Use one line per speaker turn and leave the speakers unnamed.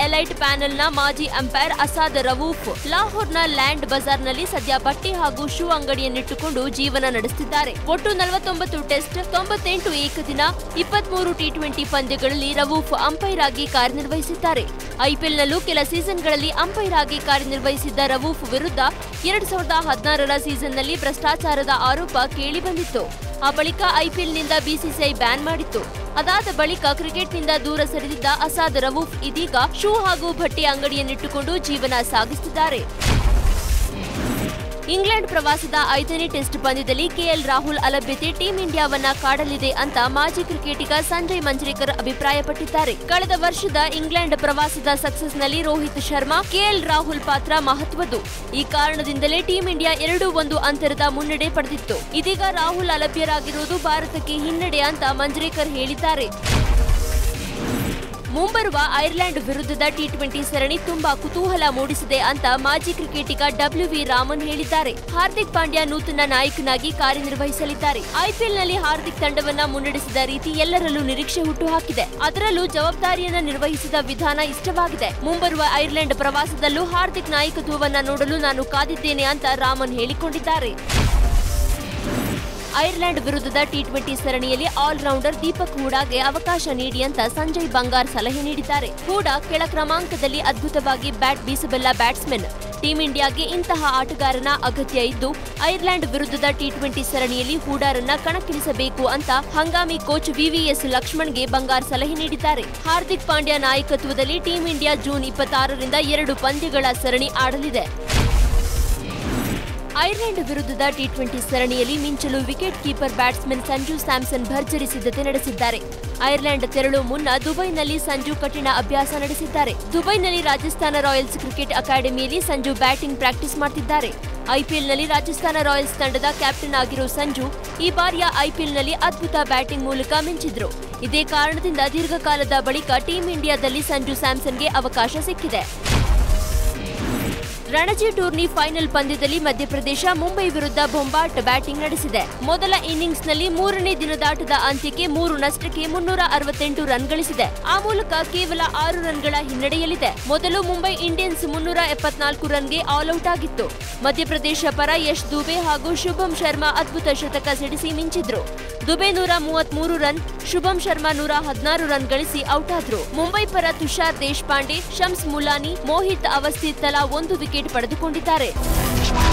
Elite ಪ್ಯಾನೆಲ್ನ ಮಾಜಿ umpire Asad Rauf ಲಾಹೋರ್ನ ಲ್ಯಾಂಡ್ ಬಜಾರ್ನಲ್ಲಿ ಸದ್ಯ ಬಟ್ಟೆ ಹಾಗೂ ಶೂ ಅಂಗಡಿಯನ್ನಿಟ್ಟುಕೊಂಡು ಜೀವನ ನಡೆಸುತ್ತಿದ್ದಾರೆ. ಒಟ್ಟು 49 ಟೆಸ್ಟ್, 98 ಏಕದಿನ, 23 ಟಿ20 ಪಂದ್ಯಗಳಲ್ಲಿ ರವೂಫ್ ಅಂಪೈರ್ ಆಗಿ ಕಾರ್ಯನಿರ್ವಹಿಸಿದ್ದಾರೆ. ಐಪಿಎಲ್ನಲ್ಲೂ ಕೆಲ ಸೀಸನ್ಗಳಲ್ಲಿ ಅಂಪೈರ್ ಆಗಿ ಕಾರ್ಯನಿರ್ವಹಿಸಿದ್ದ ರವೂಫ್ ವಿರುದ್ಧ 2016ರ ಸೀಸನ್ನಲ್ಲಿ ಭ್ರಷ್ಟಾಚಾರದ ಆರೋಪ ಕೇಳಿಬಂದಿತ್ತು. ಆ ಬಳಿಕ ಐಪಿಎಲ್ನಿಂದ ಬಿಸಿಸಿಐ ಬ್ಯಾನ್ ಮಾಡಿತ್ತು. ಅದಾದ ಬಳಿಕ ಕ್ರಿಕೆಟ್ನಿಂದ ದೂರ ಸರಿದಿದ್ದ ಅಸಾದ್ ರವೂಫ್ ಇದೀಗ ಶೂ ಹಾಗೂ ಬಟ್ಟೆ ಅಂಗಡಿಯನ್ನಿಟ್ಟುಕೊಂಡು ಜೀವನ ಸಾಗಿಸುತ್ತಿದ್ದಾರೆ. ಇಂಗ್ಲೆಂಡ್ ಪ್ರವಾಸದ 5ನೇ ಟೆಸ್ಟ್ ಪಂದ್ಯದಲ್ಲಿ ಕೆಎಲ್ ರಾಹುಲ್ ಅಲಭ್ಯತೆ ಟೀಂ ಇಂಡಿಯಾವನ್ನ ಕಾಡಲಿದೆ ಅಂತ ಮಾಜಿ ಕ್ರಿಕೆಟಿಗ ಸಂಜಯ್ ಮಂಜ್ರೇಕರ್ ಅಭಿಪ್ರಾಯಪಟ್ಟಿದ್ದಾರೆ. ಕಳೆದ ವರ್ಷದ ಇಂಗ್ಲೆಂಡ್ ಪ್ರವಾಸದ ಸಕ್ಸಸ್ನಲ್ಲಿ ರೋಹಿತ್ ಶರ್ಮಾ, ಕೆಎಲ್ ರಾಹುಲ್ ಪಾತ್ರ ಮಹತ್ವದ್ದು. ಈ ಕಾರಣದಿಂದಲೇ ಟೀಂ ಇಂಡಿಯಾ 2-1 ಅಂತರದ ಮುನ್ನಡೆ ಪಡೆದಿತ್ತು. ಇದೀಗ ರಾಹುಲ್ ಅಲಭ್ಯರಾಗಿರುವುದು ಭಾರತಕ್ಕೆ ಹಿನ್ನಡೆ ಅಂತ ಮಂಜ್ರೇಕರ್ ಹೇಳಿದ್ದಾರೆ. ಮುಂಬರುವ ಐರ್ಲೆಂಡ್ ವಿರುದ್ಧದ ಟಿ20 ಸರಣಿ ತುಂಬಾ ಕುತೂಹಲ ಮೂಡಿಸಿದೆ ಅಂತ ಮಾಜಿ ಕ್ರಿಕೆಟಿಗ ಡಬ್ಲ್ಯೂ.ವಿ. ರಾಮನ್ ಹೇಳಿದ್ದಾರೆ. ಹಾರ್ದಿಕ್ ಪಾಂಡ್ಯ ನೂತನ ನಾಯಕನಾಗಿ ಕಾರ್ಯನಿರ್ವಹಿಸಲಿದ್ದಾರೆ. ಐಪಿಎಲ್ನಲ್ಲಿ ಹಾರ್ದಿಕ್ ತಂಡವನ್ನ ಮುನ್ನಡೆಸಿದ ರೀತಿ ಎಲ್ಲರಲ್ಲೂ ನಿರೀಕ್ಷೆ ಹುಟ್ಟುಹಾಕಿದೆ. ಅದರಲ್ಲೂ ಜವಾಬ್ದಾರಿಯನ್ನ ನಿರ್ವಹಿಸಿದ ವಿಧಾನ ಇಷ್ಟವಾಗಿದೆ. ಮುಂಬರುವ ಐರ್ಲೆಂಡ್ ಪ್ರವಾಸದಲ್ಲೂ ಹಾರ್ದಿಕ್ ನಾಯಕತ್ವವನ್ನ ನೋಡಲು ನಾನು ಕಾದಿದ್ದೇನೆ ಅಂತ ರಾಮನ್ ಹೇಳಿಕೊಂಡಿದ್ದಾರೆ. ಐರ್ಲೆಂಡ್ ವಿರುದ್ಧದ ಟಿ20 ಸರಣಿಯಲ್ಲಿ ಆಲ್ರೌಂಡರ್ ದೀಪಕ್ ಹೂಡಾಗೆ ಅವಕಾಶ ನೀಡಿ ಅಂತ ಸಂಜಯ್ ಬಂಗಾರ್ ಸಲಹೆ ನೀಡಿದ್ದಾರೆ. ಹೂಡಾ ಕೆಳ ಕ್ರಮಾಂಕದಲ್ಲಿ ಅದ್ಭುತವಾಗಿ ಬ್ಯಾಟ್ ಬೀಸಬಲ್ಲ ಬ್ಯಾಟ್ಸ್ಮನ್. ಟೀಂ ಇಂಡಿಯಾಗೆ ಇಂತಹ ಆಟಗಾರನ ಅಗತ್ಯ ಇದ್ದು, ಐರ್ಲೆಂಡ್ ವಿರುದ್ಧದ ಟಿ20 ಸರಣಿಯಲ್ಲಿ ಹೂಡಾರನ್ನ ಕಣಕ್ಕಿಳಿಸಬೇಕು ಅಂತ ಹಂಗಾಮಿ ಕೋಚ್ ವಿವಿಎಸ್ ಲಕ್ಷ್ಮಣ್ಗೆ ಬಂಗಾರ್ ಸಲಹೆ ನೀಡಿದ್ದಾರೆ. ಹಾರ್ದಿಕ್ ಪಾಂಡ್ಯ ನಾಯಕತ್ವದಲ್ಲಿ ಟೀಂ ಇಂಡಿಯಾ ಜೂನ್ 26ರಿಂದ 2 ಪಂದ್ಯಗಳ ಸರಣಿ ಆಡಲಿದೆ. ಐರ್ಲೆಂಡ್ ವಿರುದ್ಧದ ಟಿ20 ಸರಣಿಯಲ್ಲಿ ಮಿಂಚಲು wicket keeper batsman Sanju Samson ಭರ್ಜರಿ ಸಿದ್ಧತೆ ನಡೆಸಿದ್ದಾರೆ. ಐರ್ಲೆಂಡ್ ತೆರಳು ಮುನ್ನ ದುಬೈನಲ್ಲಿ ಸಂಜು ಕಠಿಣ ಅಭ್ಯಾಸ ನಡೆಸಿದ್ದಾರೆ. ದುಬೈನಲ್ಲಿ ರಾಜಸ್ಥಾನ ರಾಯಲ್ಸ್ ಕ್ರಿಕೆಟ್ ಅಕಾಡೆಮಿಯಲ್ಲಿ ಸಂಜು ಬ್ಯಾಟಿಂಗ್ ಪ್ರಾಕ್ಟೀಸ್ ಮಾಡುತ್ತಿದ್ದಾರೆ. ಐಪಿಎಲ್ನಲ್ಲಿ ರಾಜಸ್ಥಾನ ರಾಯಲ್ಸ್ ತಂಡದ ಕ್ಯಾಪ್ಟನ್ ಆಗಿರೋ ಸಂಜು ಈ ಬಾರಿಯ ಐಪಿಎಲ್ನಲ್ಲಿ ಅದ್ಭುತ ಬ್ಯಾಟಿಂಗ್ ಮೂಲಕ ಮಿಂಚಿದ್ರು. ಇದೇ ಕಾರಣದಿಂದ ದೀರ್ಘಕಾಲದ ಬಳಿಕ ಟೀಂ ಇಂಡಿಯಾದಲ್ಲಿ ಸಂಜು ಸ್ಯಾಮ್ಸನ್ಗೆ ಅವಕಾಶ ಸಿಕ್ಕಿದೆ. ರಣಜಿ ಟೂರ್ನಿ ಫೈನಲ್ ಪಂದ್ಯದಲ್ಲಿ ಮಧ್ಯಪ್ರದೇಶ ಮುಂಬೈ ವಿರುದ್ಧ ಬೊಂಬಾಟ್ ಬ್ಯಾಟಿಂಗ್ ನಡೆಸಿದೆ. ಮೊದಲ ಇನ್ನಿಂಗ್ಸ್ನಲ್ಲಿ 3ನೇ ದಿನದಾಟದ ಅಂತ್ಯಕ್ಕೆ 3 ನಷ್ಟಕ್ಕೆ 368 ರನ್ ಗಳಿಸಿದೆ. ಆ ಮೂಲಕ ಕೇವಲ 6 ರನ್ಗಳ ಹಿನ್ನಡೆಯಲ್ಲಿದೆ. ಮೊದಲು ಮುಂಬೈ ಇಂಡಿಯನ್ಸ್ 374 ರನ್ಗೆ ಆಲ್ಔಟ್ ಆಗಿತ್ತು. ಮಧ್ಯಪ್ರದೇಶ ಪರ ಯಶ್ ದುಬೆ ಹಾಗೂ ಶುಭಂ ಶರ್ಮಾ ಅದ್ಭುತ ಶತಕ ಸಿಡಿಸಿ ಮಿಂಚಿದ್ರು. ದುಬೆ 133 ರನ್, ಶುಭಂ ಶರ್ಮಾ 116 ರನ್ ಗಳಿಸಿ ಔಟ್ ಆದ್ರು. ಮುಂಬೈ ಪರ ತುಷಾರ್ ದೇಶಪಾಂಡೆ, ಶಮ್ಸ್ ಮುಲಾನಿ, ಮೋಹಿತ್ ಅವಸ್ಥಿ ತಲಾ 1 ವಿಕೆಟ್ ಪಡೆದುಕೊಂಡಿದ್ದಾರೆ.